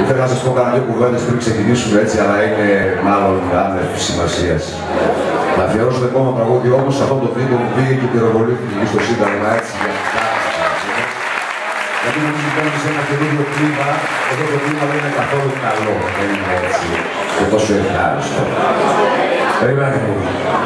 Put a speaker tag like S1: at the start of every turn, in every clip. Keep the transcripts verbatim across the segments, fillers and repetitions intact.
S1: Θέλω να σας πω κάνα δύο κουβέντες πριν ξεκινήσουμε έτσι, αλλά είναι μάλλον άνευ σημασίας. Να αφιερώσω το επόμενο τραγούδι όμως σε αυτό το βίντεο που πήγε και πυροβολήθηκε στο Σύνταγμα έτσι για γιατί νομίζω ότι σε ένα καινούριο κλίμα, εδώ το κλίμα δεν είναι καθόλου καλό, δεν είναι έτσι και τόσο ευχάριστο. Περιμένετε μου.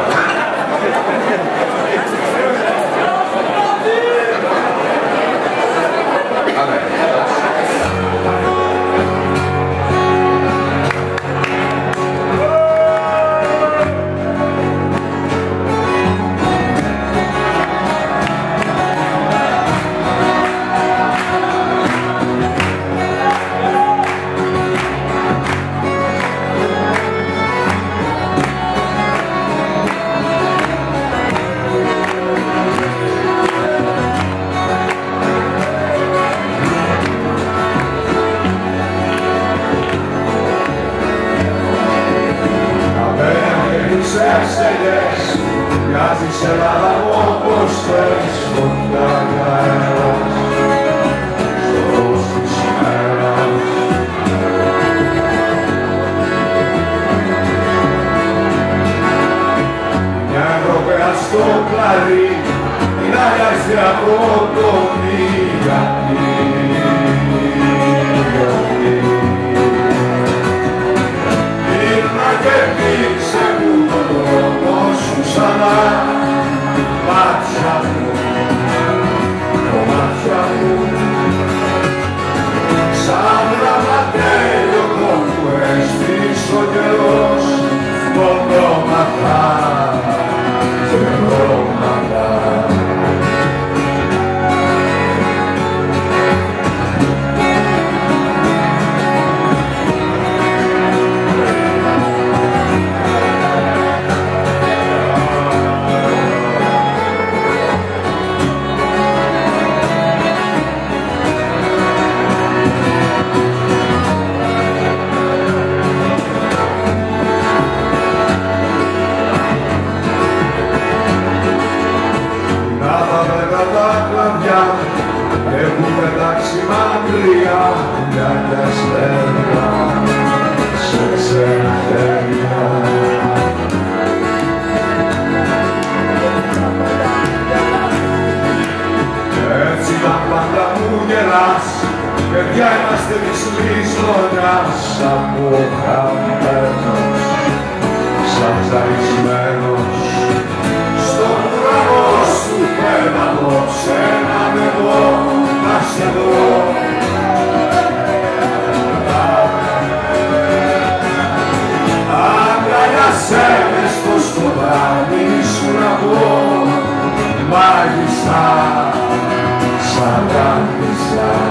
S2: Μοιάζεις Ελλάδα όπως θες φωτιά και αέρας στο φως της ημέρας. Μια Ευρωπαία στο κλαρί την αγιάζει από το μη γιατί, γιατί ήρθα και πήξε μου τον δρόμο σου ξανά μάτια μου, το μάτια μου σαν γραμματέλιο που έστησε ο καιρός φωτώματα και χρώματα. Έχουν πετάξει μακριά μια και αστέρια σε ξένα χέρια. Έτσι τα πάντα μου γελάς, παιδιά είμαστε της λησμονιάς από χαμένος, σαν ζαρισμένος στον ουρανό σου πέρα απόψε να με δω, να σε δω. Αγκαλιάσέ με στο σκοτάδι σου να πω μάγισσα, σαν γάμισσα.